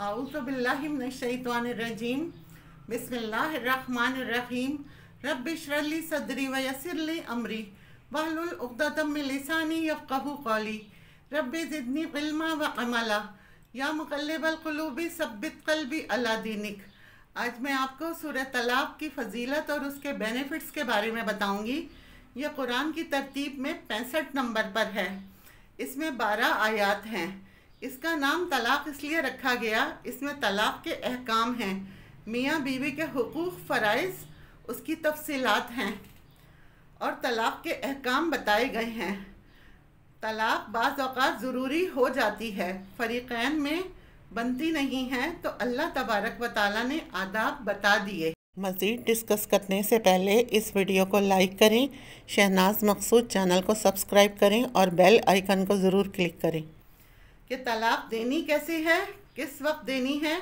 आऊज़ुबिल्लाहि मिनश्शैतानिर्रजीम बिस्मिल्लाहिर्रहमानिर्रहीम रब्बि इश्रह ली सदरी व यस्सिर ली अमरी वहलुल उक़दतम मिन लिसानी यफ़क़हू क़ौली रब्बि ज़िदनी इल्मा व अमला या मुक़ल्लिबल क़ुलूबि सब्बित क़ल्बी अला दीनिक। आज मैं आपको सूरह तलाक़ की फ़जीलत और उसके बेनिफिट्स के बारे में बताऊंगी। यह कुरान की तरतीब में 65 नंबर पर है। इसमें 12 आयात हैं। इसका नाम तलाक़ इसलिए रखा गया, इसमें तलाक़ के अहकाम हैं, मियाँ बीवी के हुकूक़ फ़राइज़, उसकी तफसीलात हैं और तलाक़ के अहकाम बताए गए हैं। तलाक़ बाज़ औक़ात ज़रूरी हो जाती है, फ़रीक़ैन में बनती नहीं है, तो अल्लाह तबारक व तआला ने आदाब बता दिए। मज़ीद डिस्कस करने से पहले इस वीडियो को लाइक करें, शहनाज मकसूद चैनल को सब्सक्राइब करें और बेल आइकन को ज़रूर क्लिक करें। कि तलाक़ देनी कैसे है, किस वक्त देनी है,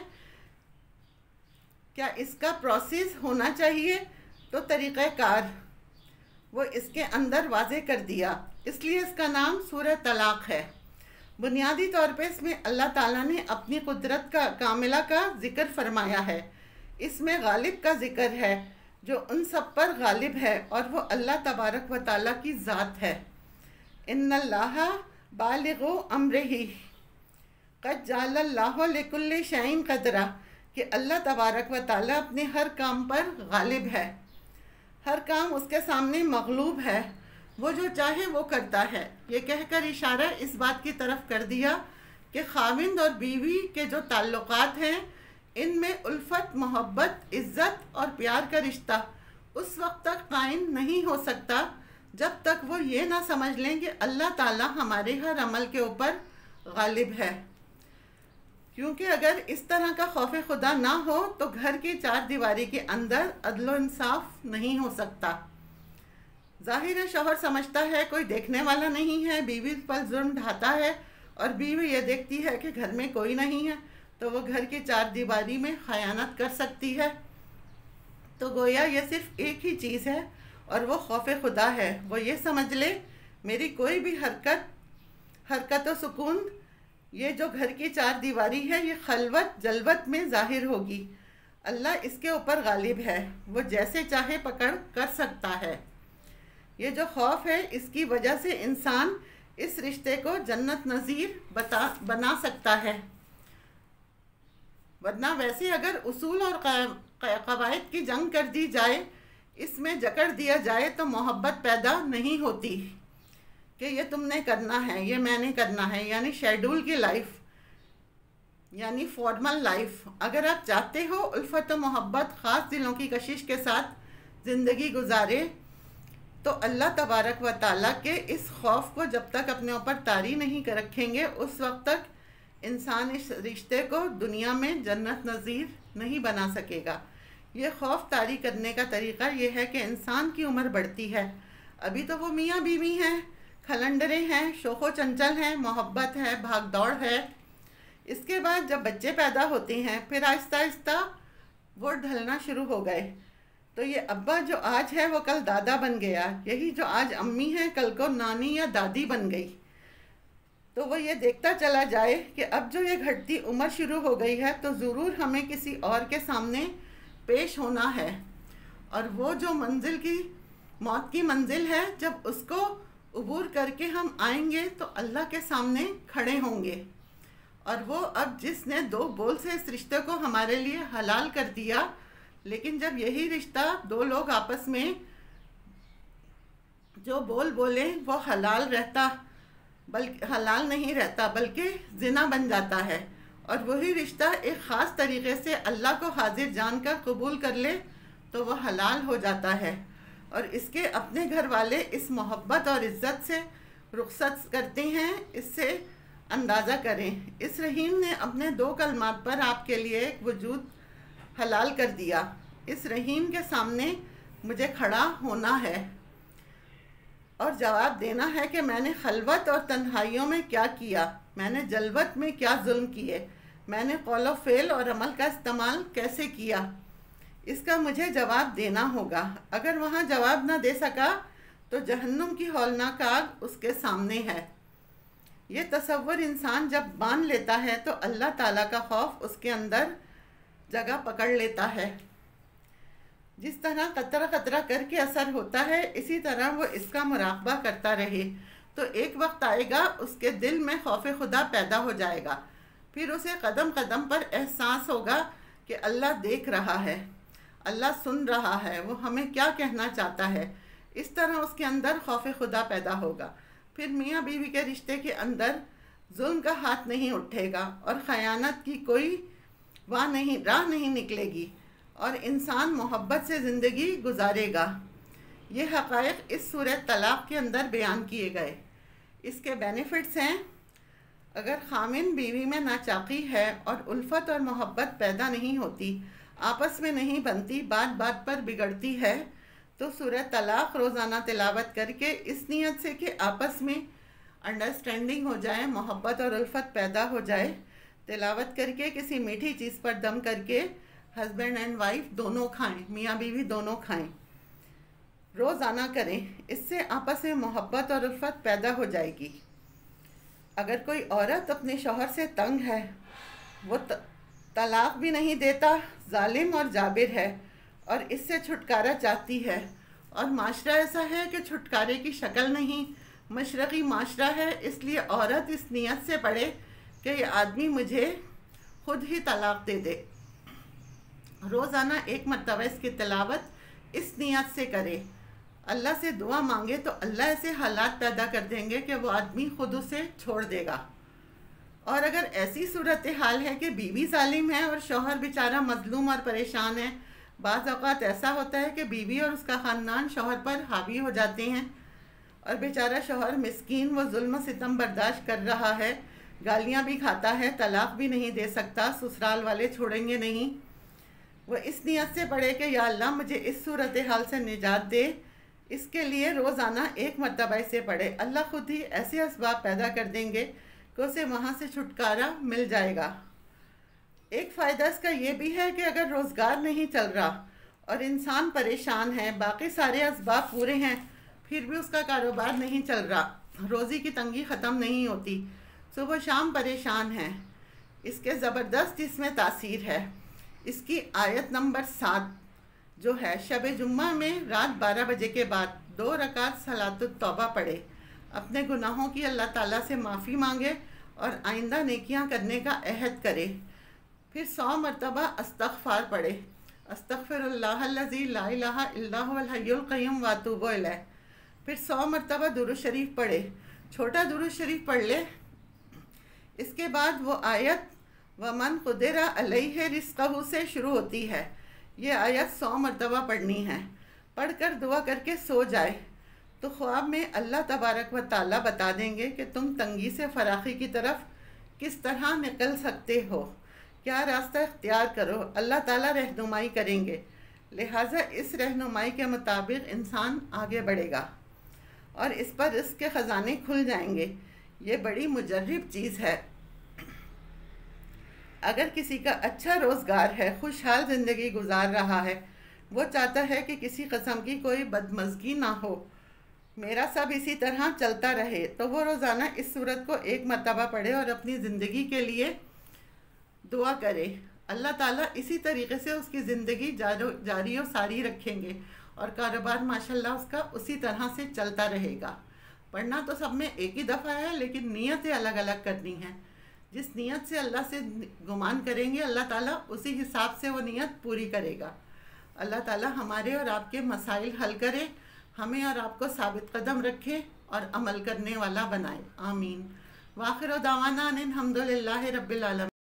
क्या इसका प्रोसेस होना चाहिए, तो तरीक़ाकार वो इसके अंदर वाज़े कर दिया, इसलिए इसका नाम सूरह तलाक़ है। बुनियादी तौर पे इसमें अल्लाह ताला ने अपनी कुदरत का कामिला का ज़िक्र फरमाया है। इसमें गालिब का ज़िक्र है जो उन सब पर गालिब है और वो अल्लाह तबारक व तआला की ज़ात है। इन्नल्लाह बालिगु अम्रिही क़द जअलल्लाहु लिकुल्लि शैइन क़दरा, कि अल्लाह तबारक व तआला अपने हर काम पर गालिब है, हर काम उसके सामने मग़लूब है, वो जो चाहे वो करता है। ये कहकर इशारा इस बात की तरफ कर दिया कि खाविंद और बीवी के जो ताल्लुक़ात हैं, इनमें उल्फत, मोहब्बत, इज़्ज़त और प्यार का रिश्ता उस वक्त तक कायम नहीं हो सकता जब तक वो ये ना समझ लें कि अल्लाह ताला हमारे हर अमल के ऊपर गालिब है। क्योंकि अगर इस तरह का खौफ खुदा ना हो तो घर की चार दीवारी के अंदर अदल इंसाफ नहीं हो सकता। ज़ाहिर है शौहर समझता है कोई देखने वाला नहीं है, बीवी पर जुर्म ढाता है और बीवी ये देखती है कि घर में कोई नहीं है, तो वो घर की चार दीवारी में खयानत कर सकती है। तो गोया ये सिर्फ एक ही चीज़ है और वो खौफ खुदा है। वो ये समझ ले मेरी कोई भी हरकत व सुकून, ये जो घर की चार दीवारी है, ये खलवत जलवत में ज़ाहिर होगी। अल्लाह इसके ऊपर गालिब है, वो जैसे चाहे पकड़ कर सकता है। ये जो खौफ है, इसकी वजह से इंसान इस रिश्ते को जन्नत नज़ीर बना सकता है। वरना वैसे अगर उसूल और क़वाइद की जंग कर दी जाए, इसमें जकड़ दिया जाए, तो मोहब्बत पैदा नहीं होती कि ये तुमने करना है, ये मैंने करना है, यानी शेड्यूल की लाइफ, यानी फॉर्मल लाइफ। अगर आप चाहते हो उल्फत व मोहब्बत ख़ास दिलों की कशिश के साथ ज़िंदगी गुजारे, तो अल्लाह तबारक व तआला के इस खौफ को जब तक अपने ऊपर तारी नहीं कर रखेंगे, उस वक्त तक इंसान इस रिश्ते को दुनिया में जन्नत नज़ीर नहीं बना सकेगा। ये खौफ तारी करने का तरीक़ा ये है कि इंसान की उम्र बढ़ती है। अभी तो वो मियाँ बीवी हैं, खलंडरे हैं, शोखो चंचल हैं, मोहब्बत है, भाग दौड़ है। इसके बाद जब बच्चे पैदा होते हैं, फिर आहिस्ता आहिस्ता वो ढलना शुरू हो गए। तो ये अब्बा जो आज है वो कल दादा बन गया, यही जो आज अम्मी है कल को नानी या दादी बन गई। तो वो ये देखता चला जाए कि अब जो ये घटती उम्र शुरू हो गई है, तो ज़रूर हमें किसी और के सामने पेश होना है। और वो जो मंजिल की मौत की मंजिल है, जब उसको उबूर करके हम आएंगे तो अल्लाह के सामने खड़े होंगे। और वो अब जिसने दो बोल से इस रिश्ते को हमारे लिए हलाल कर दिया, लेकिन जब यही रिश्ता दो लोग आपस में जो बोल बोले वो हलाल नहीं रहता, बल्कि जिना बन जाता है। और वही रिश्ता एक ख़ास तरीक़े से अल्लाह को हाजिर जानकर कबूल कर ले तो वह हलाल हो जाता है। और इसके अपने घर वाले इस मोहब्बत और इज़्ज़त से रुख़सत करते हैं। इससे अंदाज़ा करें, इस रहीम ने अपने दो कलमात पर आपके लिए एक वजूद हलाल कर दिया। इस रहीम के सामने मुझे खड़ा होना है और जवाब देना है कि मैंने खलवत और तन्हाइयों में क्या किया, मैंने जलवत में क्या जुल्म किए, मैंने कौल व फ़ेल और अमल का इस्तेमाल कैसे किया, इसका मुझे जवाब देना होगा। अगर वहाँ जवाब ना दे सका तो जहन्नुम की हौलनाक आग उसके सामने है। ये तसव्वुर इंसान जब मान लेता है तो अल्लाह ताला का खौफ उसके अंदर जगह पकड़ लेता है। जिस तरह कतरा कतरा करके असर होता है, इसी तरह वो इसका मुराकबा करता रहे तो एक वक्त आएगा उसके दिल में खौफ खुदा पैदा हो जाएगा। फिर उसे कदम कदम पर एहसास होगा कि अल्लाह देख रहा है, अल्लाह सुन रहा है, वो हमें क्या कहना चाहता है। इस तरह उसके अंदर खौफ खुदा पैदा होगा। फिर मियाँ बीवी के रिश्ते के अंदर जुल्म का हाथ नहीं उठेगा और ख़यानत की कोई राह नहीं निकलेगी और इंसान मोहब्बत से ज़िंदगी गुजारेगा। ये हक़ाइक़ इस सूरह तलाक़ के अंदर बयान किए गए। इसके बेनिफिट्स हैं, अगर खामिन बीवी में नाचाकी है और उल्फत और मोहब्बत पैदा नहीं होती, आपस में नहीं बनती, बात बात पर बिगड़ती है, तो सूरह तलाक़ रोज़ाना तिलावत करके इस नीयत से कि आपस में अंडरस्टैंडिंग हो जाए, मोहब्बत और उल्फत पैदा हो जाए, तिलावत करके किसी मीठी चीज़ पर दम करके हस्बैंड एंड वाइफ दोनों खाएं, मियाँ बीवी दोनों खाएं, रोज़ाना करें। इससे आपस में मोहब्बत और उल्फत पैदा हो जाएगी। अगर कोई औरत अपने शौहर से तंग है, वो तलाक़ भी नहीं देता, जालिम और जाबिर है और इससे छुटकारा चाहती है और माशरा ऐसा है कि छुटकारे की शक्ल नहीं, मशरक़ी माशरा है, इसलिए औरत इस नीयत से पढ़े कि ये आदमी मुझे ख़ुद ही तलाक़ दे दे। रोज़ाना एक मरतबा इसकी तिलावत इस नीयत से करे, अल्लाह से दुआ मांगे तो अल्लाह ऐसे हालात पैदा कर देंगे कि वो आदमी खुद उसे छोड़ देगा। और अगर ऐसी सूरत हाल है कि बीवी जालिम है और शौहर बेचारा मजलूम और परेशान है, बाज़ औक़ात ऐसा होता है कि बीवी और उसका ख़ानदान शौहर पर हावी हो जाते हैं और बेचारा शौहर मिस्कीन वो जुल्म सितम बर्दाश्त कर रहा है, गालियाँ भी खाता है, तलाक़ भी नहीं दे सकता, ससुराल वाले छोड़ेंगे नहीं। वो इस नीयत से पढ़े कि या अल्लाह मुझे इस सूरत हाल से निजात दे। इसके लिए रोज़ाना एक मरतबा इसे पढ़े, अल्लाह खुद ही ऐसे असबाब पैदा कर देंगे कि उसे वहाँ से छुटकारा मिल जाएगा। एक फ़ायदा इसका ये भी है कि अगर रोज़गार नहीं चल रहा और इंसान परेशान है, बाकी सारे असबाब पूरे हैं, फिर भी उसका कारोबार नहीं चल रहा, रोज़ी की तंगी ख़त्म नहीं होती, सुबह शाम परेशान है, इसके ज़बरदस्त इसमें तासीर है। इसकी आयत नंबर 7 जो है, शब जुम्मा में रात 12 बजे के बाद 2 रकात सलातुत तौबा पढ़े, अपने गुनाहों की अल्लाह ताला से माफ़ी मांगे और आइंदा नेकियां करने का अहद करे। फिर 100 मरतबा अस्तग़फ़ार पढ़े, अस्तग़फ़िरुल्लाहल्लज़ी ला इलाहा इल्ला हुवल हय्युल क़य्यूम व अतूबु इलैह। फिर 100 मरतबा दुरूद शरीफ पढ़े, छोटा दुरूद शरीफ पढ़ ले। इसके बाद वो आयत वमन क़ुदिरा अलैहि रिज़्क़हु से शुरू होती है। ये आयत 100 मरतबा पढ़नी है। पढ़कर दुआ करके सो जाए तो ख्वाब में अल्लाह तबारक व ताला बता देंगे कि तुम तंगी से फराखी की तरफ किस तरह निकल सकते हो, क्या रास्ता इख्तियार करो, अल्लाह ताला रहनुमाई करेंगे। लिहाजा इस रहनुमाई के मुताबिक इंसान आगे बढ़ेगा और इस पर रिज़्क़ के ख़जाने खुल जाएंगे। ये बड़ी मुजर्रिब चीज़ है। अगर किसी का अच्छा रोज़गार है, खुशहाल ज़िंदगी गुजार रहा है, वो चाहता है कि किसी किस्म की कोई बदमज़गी ना हो, मेरा सब इसी तरह चलता रहे, तो वो रोज़ाना इस सूरत को एक मरतबा पढ़े और अपनी ज़िंदगी के लिए दुआ करे। अल्लाह ताला इसी तरीके से उसकी ज़िंदगी जारी और सारी रखेंगे और कारोबार माशाल्लाह उसका उसी तरह से चलता रहेगा। पढ़ना तो सब में एक ही दफ़ा है, लेकिन नीयतें अलग अलग करनी हैं। जिस नीयत से अल्लाह से गुमान करेंगे, अल्लाह ताला उसी हिसाब से वो नीयत पूरी करेगा। अल्लाह ताला हमारे और आपके मसाइल हल करे, हमें और आपको साबित कदम रखे और अमल करने वाला बनाए। आमीन। वाखिर दावाना अनिल हम्दुलिल्लाहि रब्बिल आलमीन।